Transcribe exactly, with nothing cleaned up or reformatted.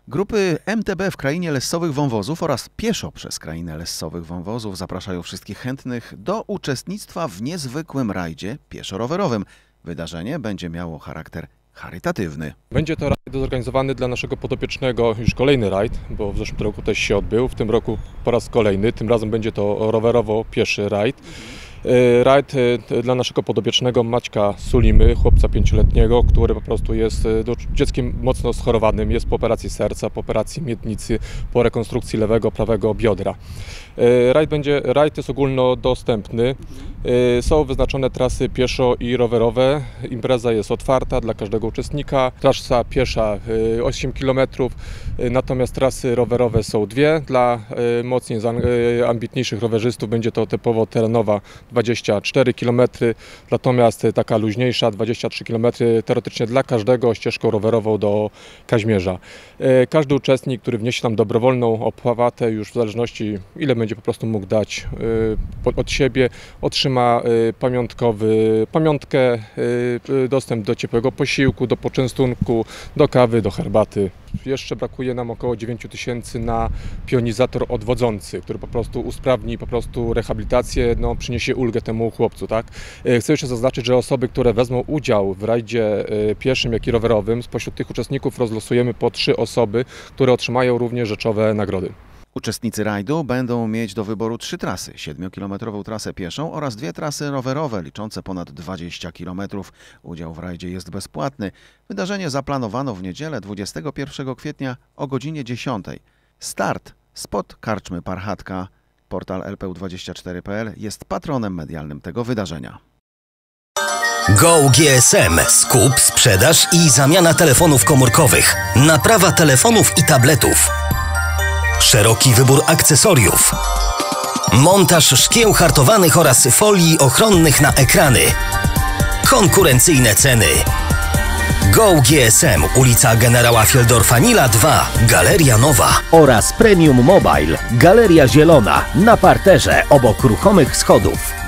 Grupy M T B w Krainie Lessowych Wąwozów oraz pieszo przez Krainę Lessowych Wąwozów zapraszają wszystkich chętnych do uczestnictwa w niezwykłym rajdzie pieszo-rowerowym. Wydarzenie będzie miało charakter charytatywny. Będzie to rajd zorganizowany dla naszego podopiecznego, już kolejny rajd, bo w zeszłym roku też się odbył, w tym roku po raz kolejny, tym razem będzie to rowerowo-pieszy rajd. Rajd dla naszego podopiecznego Maćka Sulimy, chłopca pięcioletniego, który po prostu jest dzieckiem mocno schorowanym, jest po operacji serca, po operacji miednicy, po rekonstrukcji lewego, prawego biodra. Rajd, będzie, rajd jest ogólnodostępny, są wyznaczone trasy pieszo i rowerowe, impreza jest otwarta dla każdego uczestnika, trasa piesza osiem kilometrów, natomiast trasy rowerowe są dwie, dla mocniej ambitniejszych rowerzystów będzie to typowo terenowa dwadzieścia cztery kilometry, natomiast taka luźniejsza dwadzieścia trzy kilometry teoretycznie dla każdego ścieżką rowerową do Kaźmierza. Każdy uczestnik, który wniesie tam dobrowolną opłatę, już w zależności ile będzie po prostu mógł dać od siebie, otrzyma pamiątkowy, pamiątkę, dostęp do ciepłego posiłku, do poczęstunku, do kawy, do herbaty. Jeszcze brakuje nam około dziewięć tysięcy na pionizator odwodzący, który po prostu usprawni po prostu rehabilitację, no, przyniesie ulgę temu chłopcu. Tak? Chcę jeszcze zaznaczyć, że osoby, które wezmą udział w rajdzie pieszym, jak i rowerowym, spośród tych uczestników rozlosujemy po trzy osoby, które otrzymają również rzeczowe nagrody. Uczestnicy rajdu będą mieć do wyboru trzy trasy, siedmiokilometrową trasę pieszą oraz dwie trasy rowerowe liczące ponad dwadzieścia kilometrów. Udział w rajdzie jest bezpłatny. Wydarzenie zaplanowano w niedzielę dwudziestego pierwszego kwietnia o godzinie dziesiątej. Start spod karczmy Parchatka. Portal L P U dwadzieścia cztery kropka P L jest patronem medialnym tego wydarzenia. Go G S M. Skup, sprzedaż i zamiana telefonów komórkowych. Naprawa telefonów i tabletów. Szeroki wybór akcesoriów. Montaż szkieł hartowanych oraz folii ochronnych na ekrany. Konkurencyjne ceny. Go G S M, ulica Generała Fieldorfa-Nila dwa, Galeria Nowa. Oraz Premium Mobile, Galeria Zielona, na parterze obok ruchomych schodów.